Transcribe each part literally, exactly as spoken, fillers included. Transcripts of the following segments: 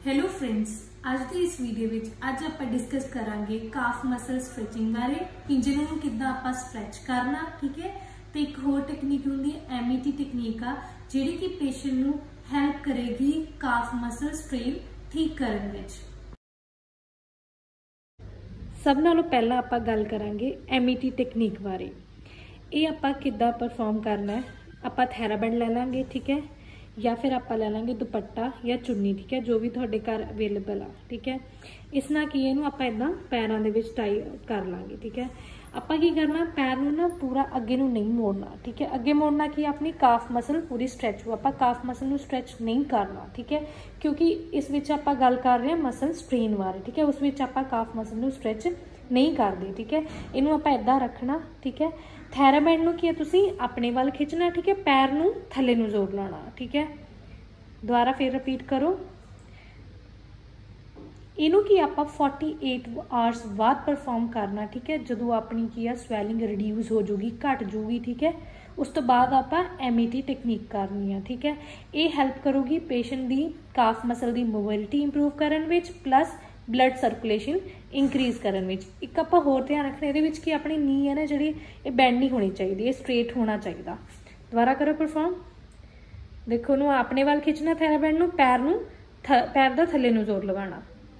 Hello friends, आज की इस वीडियो विच अज आपां डिस्कस करांगे काफ मसल स्ट्रैचिंग बारे, पिंजे नूं किद्दां आपां स्ट्रैच करना। ठीक है, तो एक होर टेक्निक हुंदी है एमईटी टेक्निक आ जिहड़ी कि पेशेंट नूं हैल्प करेगी काफ मसल स्ट्रेन ठीक करन विच। सब नालों पहला आपां गल करांगे एमईटी टेक्निक बारे। ये आपां किद्दां परफॉर्म करना है। आपां थैराबैंड ले लांगे, ठीक है, या फिर आप ले लेंगे दुपट्टा या चुन्नी, ठीक है, जो भी थोड़े घर अवेलेबल आ। ठीक है, इस ना की इनू आप इदा पैरों के टाई कर लाँगे। ठीक है, आप की करना पैर नू ना पूरा अगे नू नहीं मोड़ना। ठीक है, अगे मोड़ना कि अपनी काफ मसल पूरी स्ट्रैच हो, आप काफ मसल नू स्ट्रैच नहीं करना। ठीक है, क्योंकि इस विच आप गल कर रहे हैं मसल स्ट्रेन बारे। ठीक है, उस विच आप काफ मसल नू स्ट्रैच नहीं करते। ठीक है, इनू आप इदा रखना। ठीक है, थैराबैंड नू की तुसी अपने वाल खिंचना। ठीक है, पैर नू थले नू जोड़ लाना। ठीक है, दोबारा फिर रिपीट करो। इनू की आप फोर्टी एट आवर्स बाद परफॉर्म करना। ठीक है, जो अपनी की स्वैलिंग रिड्यूस हो जूगी, घट जूगी। ठीक है, उस तो बाद आप एमईटी टेक्निक करनी है। ठीक है, ये हैल्प करूगी पेशेंट की काफ मसल की मोबिलिटी इंप्रूव करन विच, प्लस ब्लड सर्कुलेशन इंक्रीज करन विच। एक आप होर ध्यान रखना ये कि अपनी नी है ना जी बैंड नहीं होनी चाहिए, ये स्ट्रेट होना चाहिए। दोबारा करो परफॉर्म। देखो नू अपने वाल खिंचना थैराबैंड नू, पैर नू पैर दा थले नू जोर लगाना।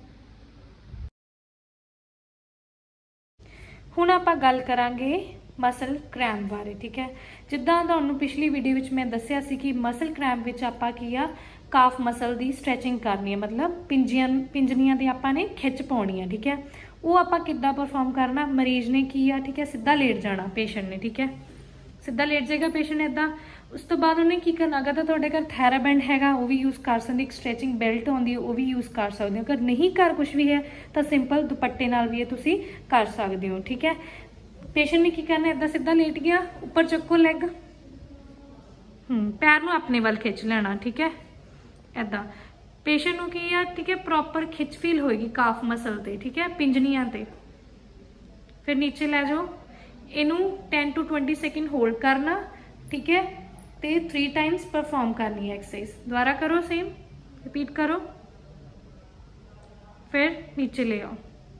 हुण आपां गल करांगे मसल क्रैम्प बारे। ठीक है, जिद्दां तुहानूं पिछली वीडियो विच मैं दस्सिया सी कि मसल क्रैम्प विच आपां की आ काफ मसल की स्ट्रैचिंग करनी है, मतलब पिंजियां पिंजनियां दी आपां ने खिच पाउणी है। ठीक है, वो आपां किद्दां परफॉर्म करना। मरीज ने की आ, ठीक है, सीधा लेट जाना पेशेंट ने। ठीक है, सीधा लेट जाएगा पेशेंट इदा। उस तो बाद उन्हें की करना, अगर तो तुहाडे घर थैराबैंड हैगा वो भी यूज़ कर सकते, एक स्ट्रैचिंग बेल्ट आउंदी है वो भी यूज़ कर सकते हो। अगर नहीं घर कुछ भी है तो सिंपल दुपट्टे नाल भी तुसी कर सकते हो। ठीक है, पेशेंट ने की करना, इदा सीधा लेट गया, ऊपर चुको लैग, हम्म पैर नूं अपने वाल खिंच लेना। ठीक है, इदा पेशेंट नूं की है, ठीक है, प्रॉपर खिच फील होएगी काफ मसल ते। ठीक है, पिंजनियां ते। फिर नीचे लै जाओ, इनू ten to twenty second hold करना। ठीक है, ते थ्री टाइम्स परफॉर्म करनी है एक्सरसाइज। दोबारा करो, सेम रिपीट करो, फिर नीचे ले आओ।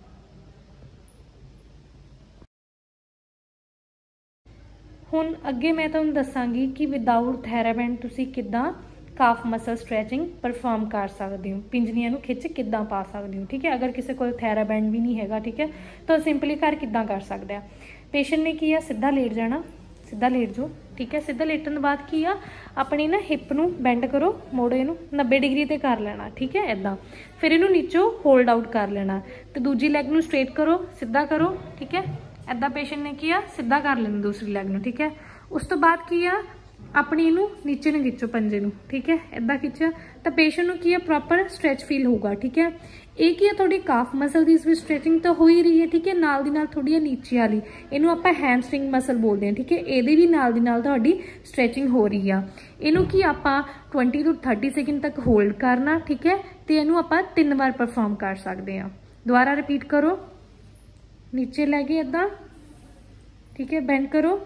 हुण अगे मैं तुहानूं दसांगी कि विदाउट थैराबैंड तुसी किद्दां काफ मसल स्ट्रैचिंग परफॉर्म कर सकते हो, पिंजनियां नूं खिच किद्दां पा सकते हो। ठीक है, अगर किसी को थैराबैंड भी नहीं हैगा, ठीक है, तो सिंपली घर किद्दां कर सकते हैं। पेशेंट ने की है सीधा लेट जाना, सीधा लेट जाओ। ठीक है, सीधा लेटन के बाद की आ अपनी ना हिप नूं बेंड करो, मोड़ो इनू नब्बे डिग्री ते कर लेना। ठीक है, इदा फिर इनू नीचों होल्ड आउट कर लेना, तो दूजी लैग नूं स्ट्रेट करो, सीधा करो। ठीक है, इदा पेशेंट ने की आ सीधा कर लेना दूसरी लैग नूं। ठीक है, उस तो बाद की आ अपनी इनू नीचे नूं खिंचो पंजे नूं। ठीक है, इदा खिंचा तो पेशेंट नूं की है प्रॉपर स्ट्रैच फील होगा। ठीक है, एक ही है थोड़ी काफ मसल की इस स्ट्रैचिंग तो हो ही रही है। ठीक है, नाल दी नाल थोड़ी नीचे वाली इनू आपां हैमस्ट्रिंग मसल बोलते हैं। ठीक है, ये भी नाल दी नाल तुहाडी स्ट्रैचिंग हो रही है। इनू की आपां ट्वेंटी टू थर्टी सेकेंड तक होल्ड करना। ठीक है, तो इनू आपां तीन बार परफॉर्म कर सकते हैं। दोबारा रिपीट करो, नीचे लैगे इदा। ठीक है, बेंड करो,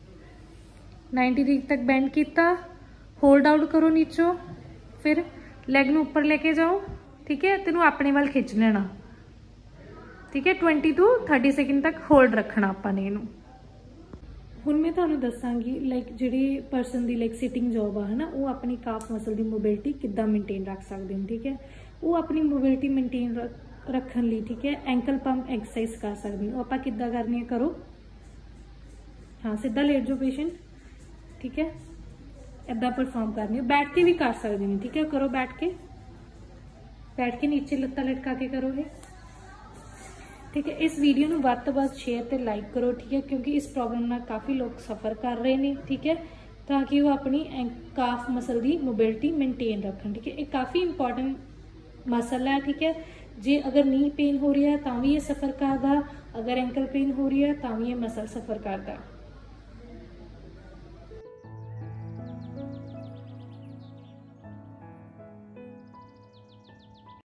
नाइनटी डिग्री तक बेंड किया, होल्ड आउट करो नीचों, फिर लैग नूं उपर लेके जाओ। ठीक है, तेनू अपने वाल खिंच लेना। ठीक है, ट्वेंटी टू थर्टी सेकेंड तक होल्ड रखना अपने इनू। हुण मैं तुहानूं दसांगी लाइक जिहड़ी परसन दी लाइक सिटिंग जॉब है ना, वो अपनी काफ मसल की मोबिलिटी किद्दां मेनटेन रख सकते हैं। ठीक है, वो अपनी मोबिलिटी मेनटेन रखने लई, ठीक है, एंकल पंप एक्सरसाइज कर सकते हो। आपां किद्दां करनी है, करो, हाँ सीधा लेट जाओ पेशेंट। ठीक है, इदा परफॉर्म करनी है, बैठ के भी कर सकते हैं। ठीक है, करो बैठ के, बैठ के नीचे लत्ता लटका के करो ये। ठीक है, इस वीडियो में वध तो वध शेयर ते लाइक करो। ठीक है, क्योंकि इस प्रॉब्लम में काफ़ी लोग सफ़र कर रहे हैं। ठीक है, ताकि वो अपनी काफ मसल की मोबिलिटी मेनटेन रखन। ठीक है, ये काफ़ी इंपॉर्टेंट मसल है। ठीक है, जे अगर नी पेन हो रही है तो भी ये सफ़र करता, अगर एंकल पेन हो रही है तो भी ये मसल सफ़र करता।